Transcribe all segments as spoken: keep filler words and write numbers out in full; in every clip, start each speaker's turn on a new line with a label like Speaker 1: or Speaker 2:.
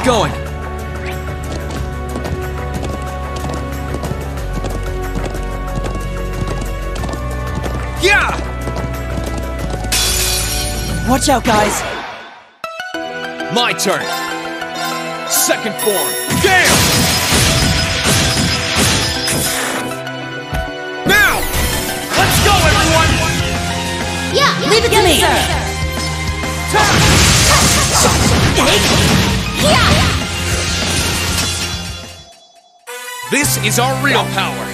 Speaker 1: it going. Yeah!
Speaker 2: Watch out, guys!
Speaker 1: My turn! Second form! Gale! Now! Let's go, everyone!
Speaker 3: Yeah!
Speaker 2: Leave it to me!
Speaker 3: Yeah!
Speaker 1: This is our real power!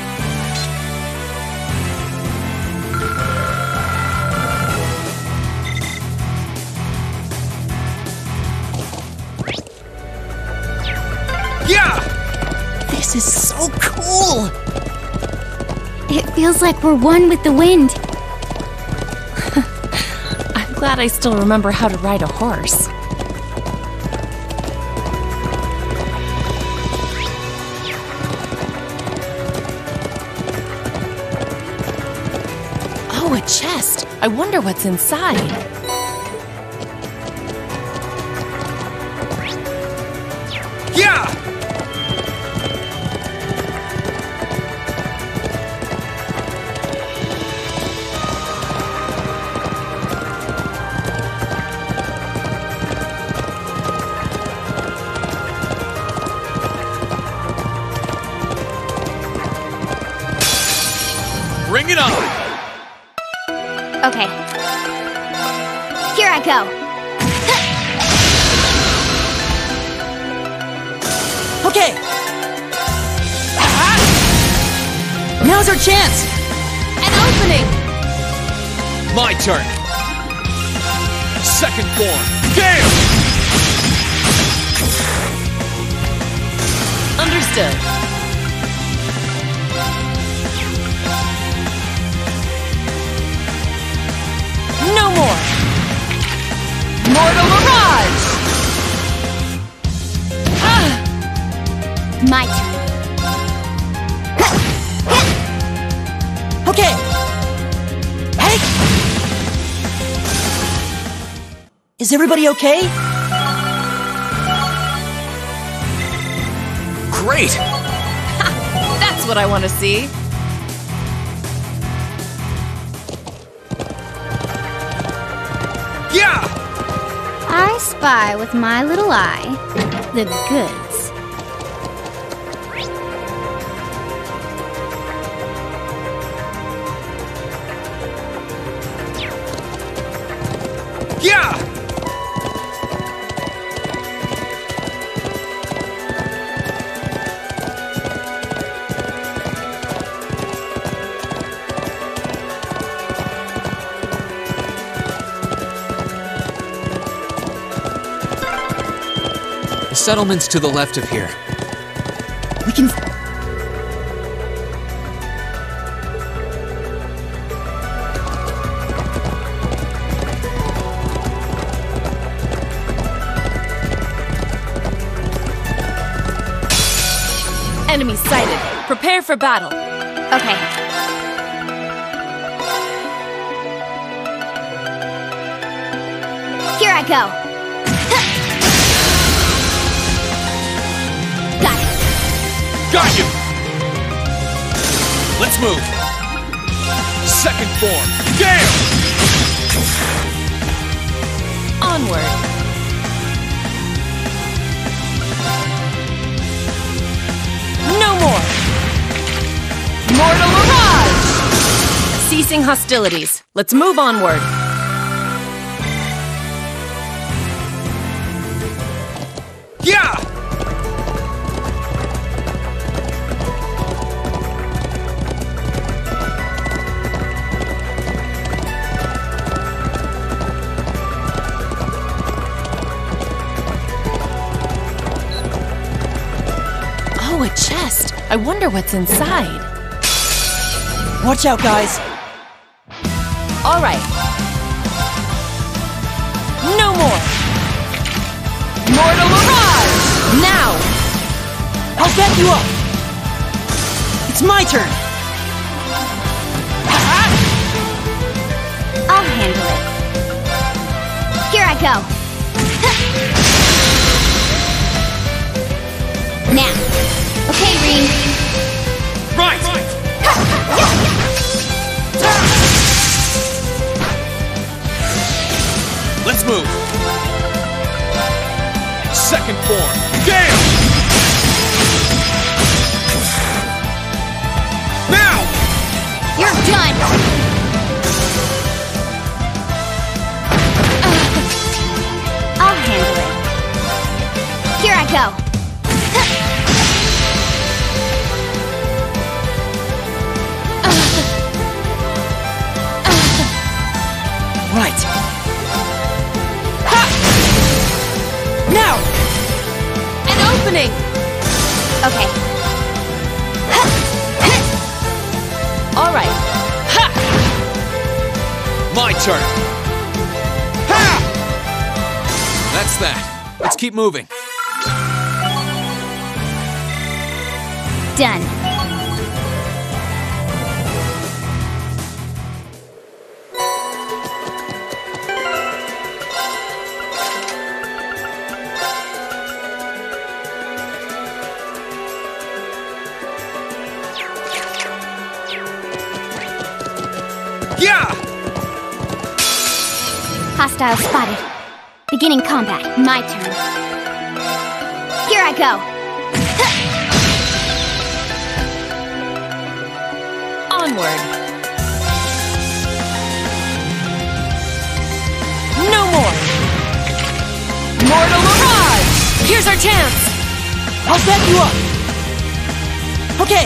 Speaker 1: Yeah!
Speaker 2: This is so cool!
Speaker 3: It feels like we're one with the wind.
Speaker 4: I'm glad I still remember how to ride a horse. Oh, a chest! I wonder what's inside.
Speaker 1: Yeah! Bring it on!
Speaker 3: Okay. Here I go.
Speaker 2: Okay! Now's our chance!
Speaker 4: An opening!
Speaker 1: My turn! Second form! Gale!
Speaker 4: Understood. No more! Mortal Mirage! Ah!
Speaker 3: My turn.
Speaker 2: Okay! Hey! Is everybody okay?
Speaker 1: Great!
Speaker 4: That's what I want to see.
Speaker 1: Yeah!
Speaker 3: I spy with my little eye the goods.
Speaker 1: Yeah! The settlement's to the left of here.
Speaker 2: We can...
Speaker 4: Enemy sighted. Prepare for battle.
Speaker 3: Okay. Here I go. Got it.
Speaker 1: Got you! Let's move! Second form! Gale!
Speaker 4: Onward. No more! Mortal Mirage! Ceasing hostilities. Let's move onward.
Speaker 1: Yeah!
Speaker 4: Oh, a chest. I wonder what's inside.
Speaker 2: Watch out, guys!
Speaker 4: All right. No more. Mortal Mirage! Now!
Speaker 2: I'll back you up! It's my turn!
Speaker 3: I'll handle it. Here I go. Now. Okay, Rean.
Speaker 1: Right! Let's move. Second form. Gale! Now!
Speaker 3: You're done! Uh, I'll handle it. Here I go.
Speaker 2: Right. Ha! Now!
Speaker 4: An opening!
Speaker 3: Okay.
Speaker 4: All right.
Speaker 1: Ha! My turn. Ha! That's that. Let's keep moving.
Speaker 3: Done.
Speaker 1: Yeah!
Speaker 3: Hostile spotted. Beginning combat. My turn. Here I go.
Speaker 4: Onward. No more. Mortal Mirage! Here's our chance!
Speaker 2: I'll back you up. Okay.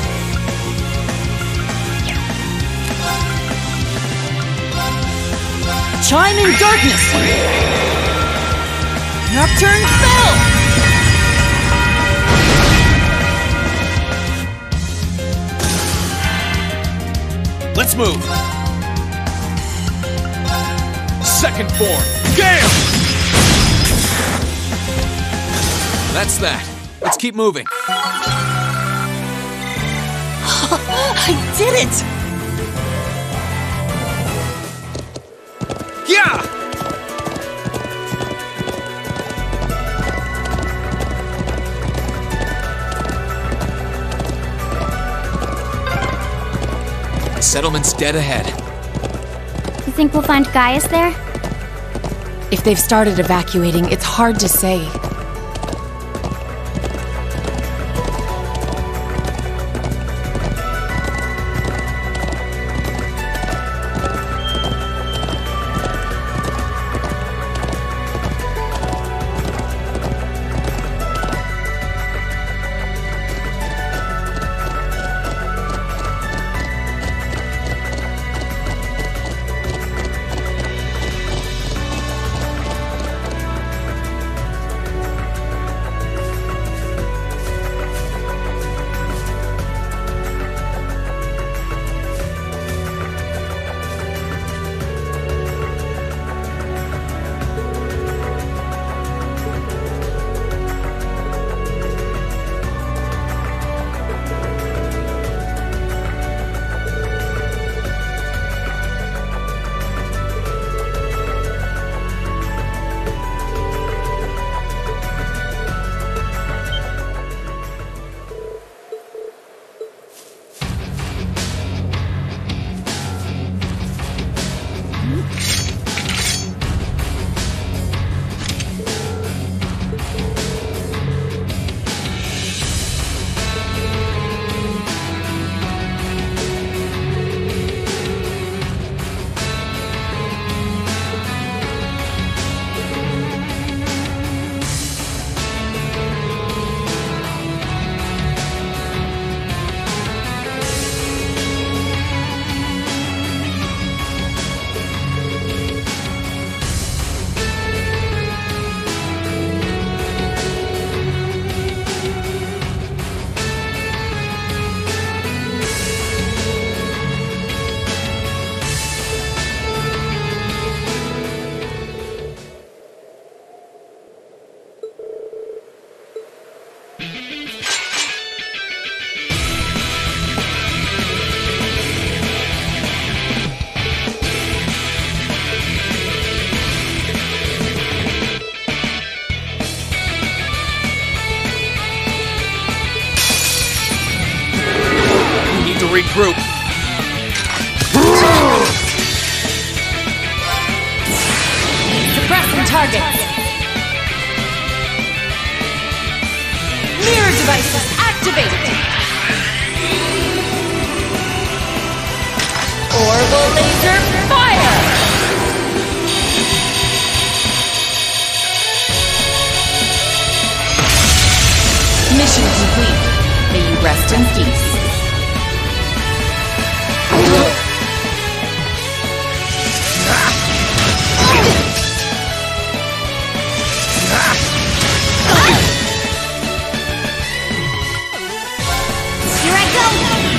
Speaker 2: Chime in darkness. Nocturne spell.
Speaker 1: Let's move. Second form. Gale! That's that. Let's keep moving.
Speaker 2: I did it.
Speaker 1: Yeah! Settlement's dead ahead.
Speaker 3: You think we'll find Gaius there?
Speaker 4: If they've started evacuating, it's hard to say.
Speaker 1: regroup.
Speaker 4: Suppressing targets. Mirror devices activated. Orbital laser fire. Mission complete. May you rest in peace.
Speaker 3: Here I go!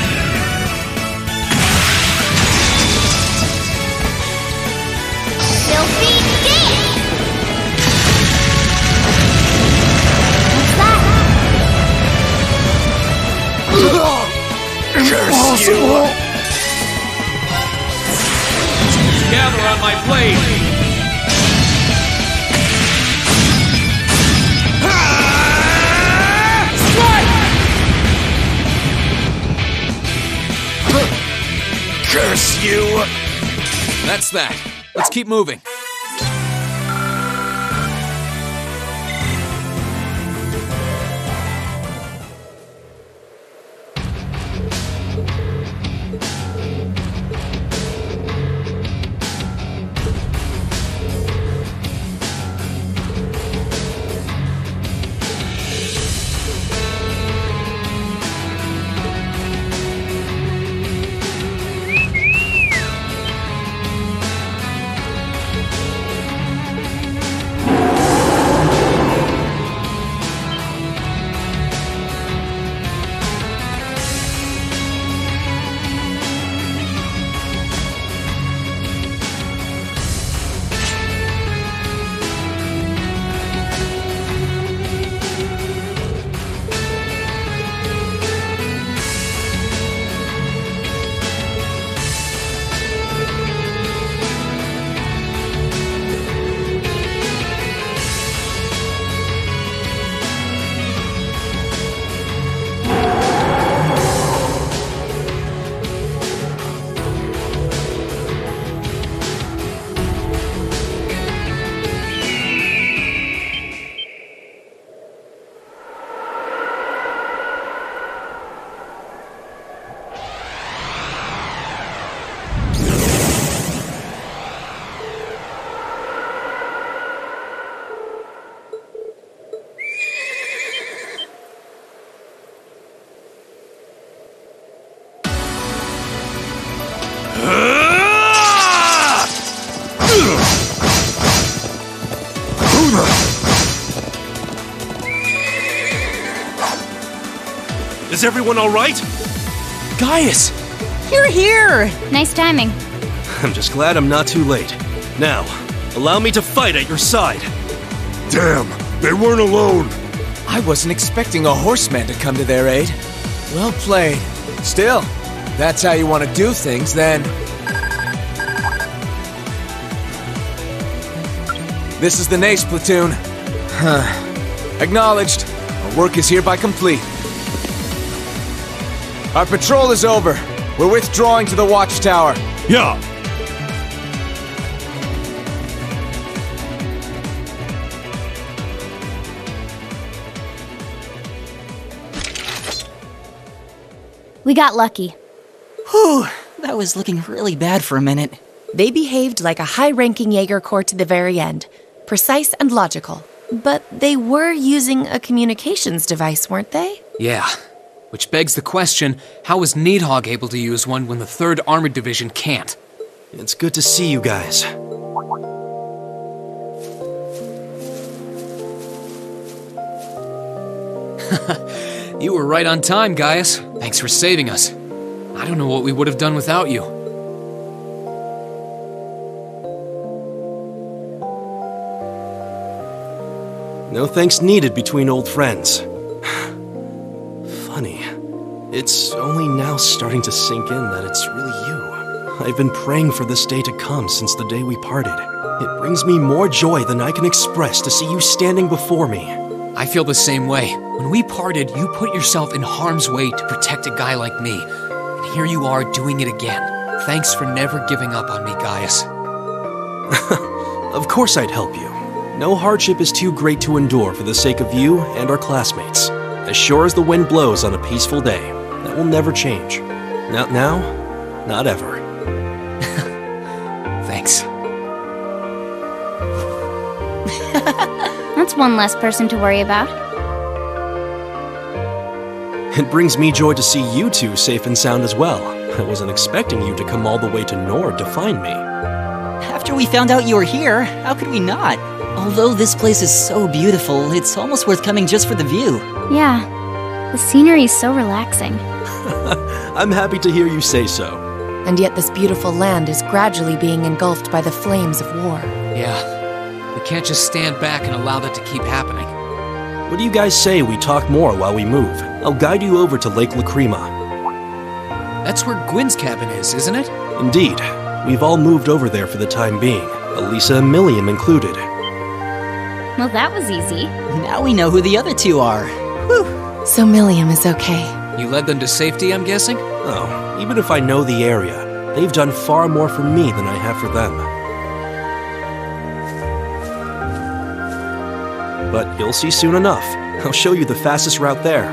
Speaker 3: Filthy game! What's that?
Speaker 1: Curse you! Gather on my blade! Curse you! That's that. Let's keep moving.
Speaker 5: Is everyone all right?
Speaker 1: Gaius!
Speaker 4: You're here!
Speaker 3: Nice timing.
Speaker 5: I'm just glad I'm not too late. Now, allow me to fight at your side.
Speaker 6: Damn, they weren't alone.
Speaker 7: I wasn't expecting a horseman to come to their aid. Well played. Still, that's how you want to do things, then. This is the Nace platoon. Huh. Acknowledged. Our work is hereby complete. Our patrol is over. We're withdrawing to the watchtower.
Speaker 6: Yeah.
Speaker 3: We got lucky.
Speaker 2: Whew, that was looking really bad for a minute.
Speaker 4: They behaved like a high-ranking Jaeger Corps to the very end. Precise and logical. But they were using a communications device, weren't they?
Speaker 1: Yeah. Which begs the question, how was Needhog able to use one when the third Armored Division can't?
Speaker 5: It's good to see you guys.
Speaker 1: You were right on time, Gaius. Thanks for saving us. I don't know what we would have done without you.
Speaker 5: No thanks needed between old friends. Funny. It's only now starting to sink in that it's really you. I've been praying for this day to come since the day we parted. It brings me more joy than I can express to see you standing before me.
Speaker 1: I feel the same way. When we parted, you put yourself in harm's way to protect a guy like me. And here you are doing it again. Thanks for never giving up on me, Gaius.
Speaker 5: Of course I'd help you. No hardship is too great to endure for the sake of you and our classmates. As sure as the wind blows on a peaceful day, that will never change. Not now, not ever.
Speaker 1: Thanks.
Speaker 3: That's one less person to worry about.
Speaker 5: It brings me joy to see you two safe and sound as well. I wasn't expecting you to come all the way to Nord to find me.
Speaker 2: After we found out you were here, how could we not? Although this place is so beautiful, it's almost worth coming just for the view.
Speaker 3: Yeah, the scenery's so relaxing.
Speaker 5: I'm happy to hear you say so.
Speaker 4: And yet this beautiful land is gradually being engulfed by the flames of war.
Speaker 1: Yeah. We can't just stand back and allow that to keep happening.
Speaker 5: What do you guys say we talk more while we move? I'll guide you over to Lake Lacrima.
Speaker 1: That's where Gwyn's cabin is, isn't it?
Speaker 5: Indeed. We've all moved over there for the time being, Elisa and Milliam included.
Speaker 3: Well, that was easy.
Speaker 2: Now we know who the other two are. Whew.
Speaker 4: So Milliam is okay.
Speaker 1: You led them to safety, I'm guessing?
Speaker 5: Oh, even if I know the area, they've done far more for me than I have for them. But you'll see soon enough. I'll show you the fastest route there.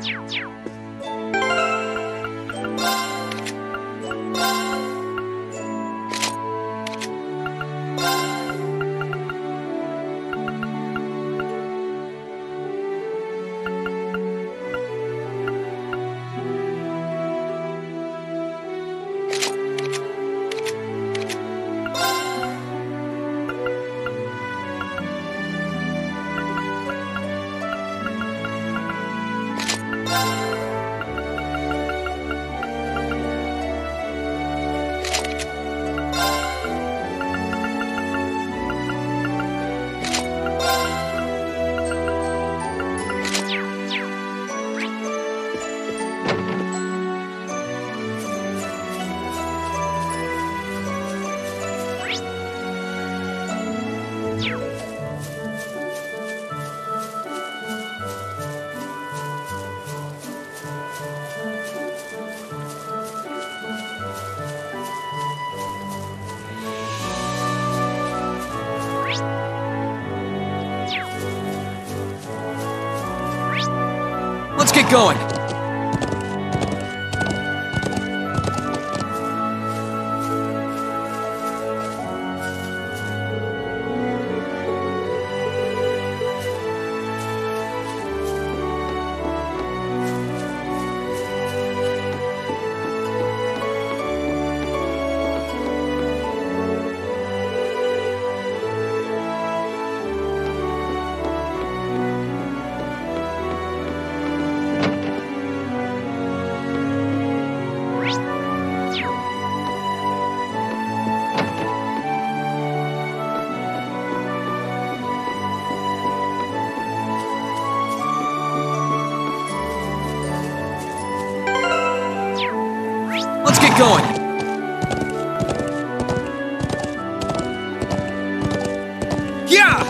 Speaker 1: Let's get going! Let's get going! Yeah!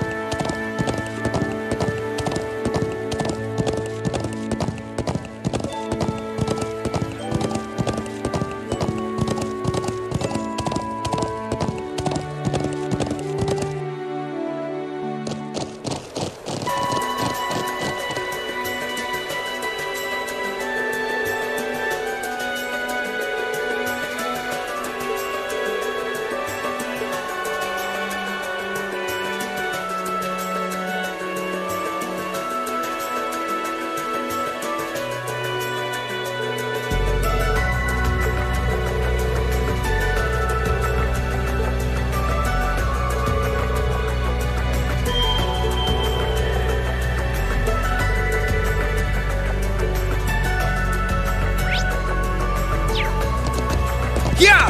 Speaker 1: Yeah!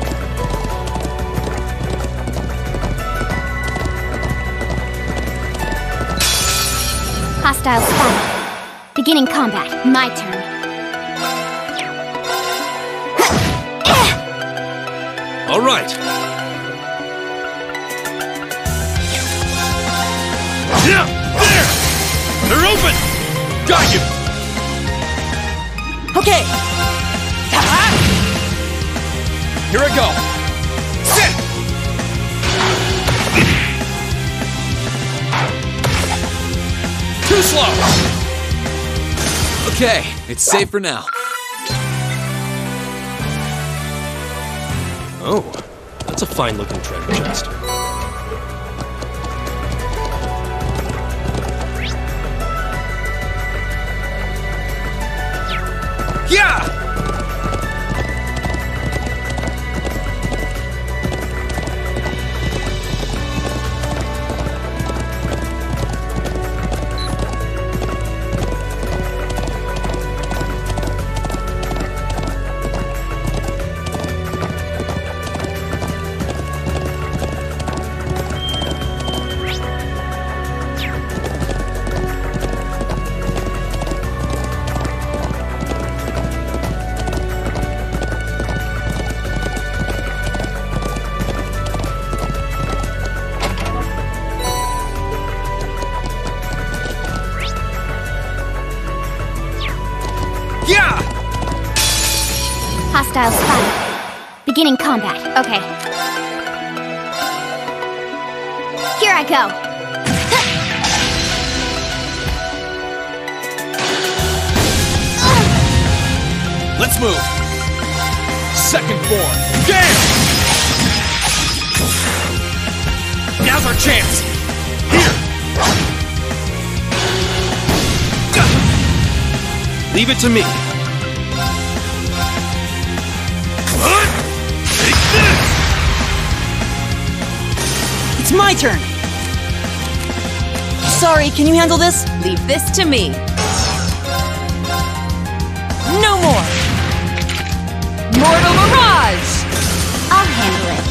Speaker 3: Hostiles spotted. Beginning combat. My turn.
Speaker 5: All right.
Speaker 6: Yeah! There! They're open! Got you!
Speaker 2: Okay!
Speaker 1: Here I go! Sit! Too slow! Okay, it's safe for now.
Speaker 5: Oh, that's a fine-looking treasure chest.
Speaker 1: Yeah! Yeah!
Speaker 3: Hostiles spotted. Beginning combat. Okay. Here I go.
Speaker 6: Let's move. Second form. Gale! Now's our chance. Here.
Speaker 5: Leave it to me.
Speaker 6: Take this!
Speaker 2: It's my turn! Sorry, can you handle this?
Speaker 4: Leave this to me. No more. Mortal Mirage!
Speaker 3: I'll handle it.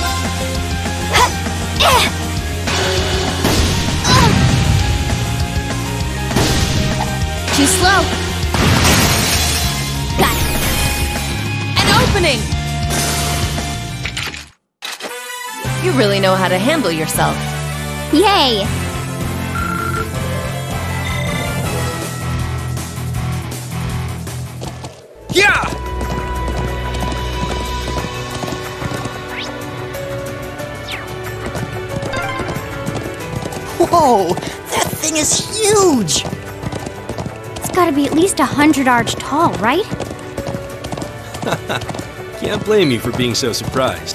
Speaker 3: Too slow. Got it.
Speaker 4: An opening! You really know how to handle yourself.
Speaker 3: Yay!
Speaker 6: Yeah!
Speaker 2: Whoa! That thing is huge!
Speaker 3: It's gotta be at least a hundred arch tall, right?
Speaker 5: Can't blame you for being so surprised.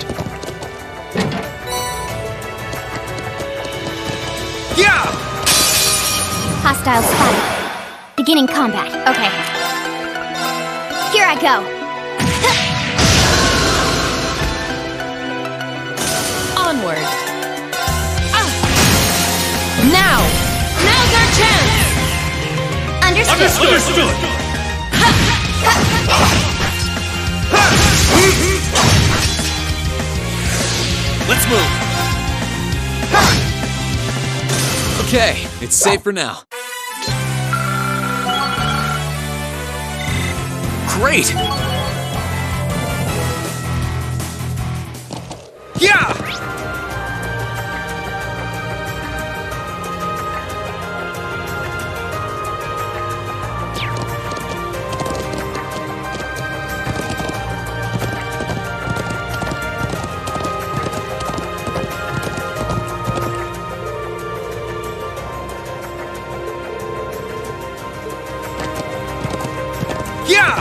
Speaker 6: Yeah!
Speaker 3: Hostile spotted. Beginning combat. Okay. Here I go.
Speaker 4: Onward. Ah. Now! Now's our chance!
Speaker 3: Understood.
Speaker 6: Understood! Let's move.
Speaker 1: Okay, it's safe for now. Great!
Speaker 6: Yeah! Yeah!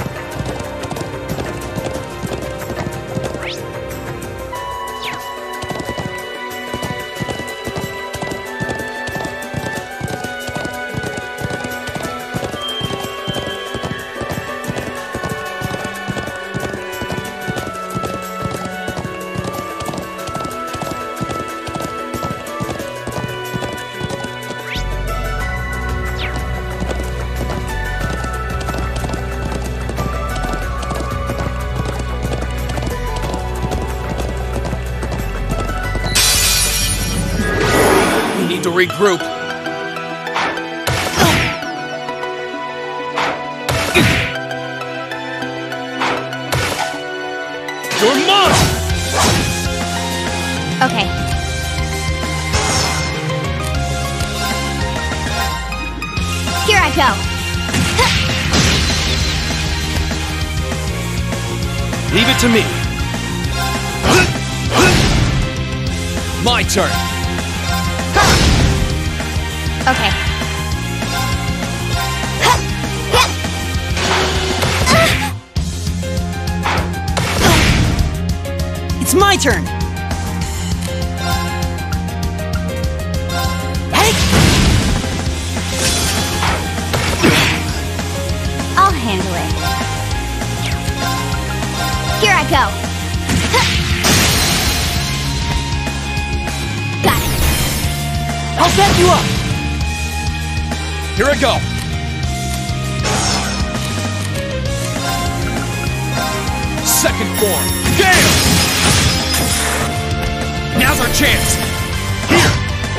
Speaker 1: To regroup.
Speaker 6: You're mine!
Speaker 3: Okay. Here I go.
Speaker 5: Leave it to me.
Speaker 1: My turn.
Speaker 3: Okay.
Speaker 2: It's my turn! Hey!
Speaker 3: I'll handle it. Here I go. Got it.
Speaker 2: I'll back you up!
Speaker 1: Here I go.
Speaker 6: Second form. Gale! Now's our chance. Here!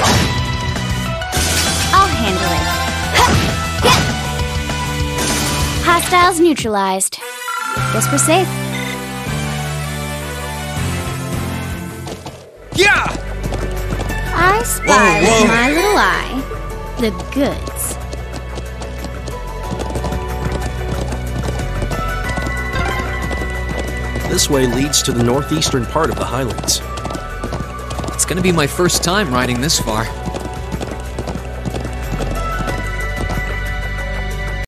Speaker 3: I'll handle it. Hostiles neutralized. Guess we're safe.
Speaker 6: Yeah!
Speaker 3: I spy
Speaker 6: Whoa, whoa.
Speaker 3: with my little eye the goods.
Speaker 5: This way leads to the northeastern part of the Highlands.
Speaker 1: It's gonna be my first time riding this far.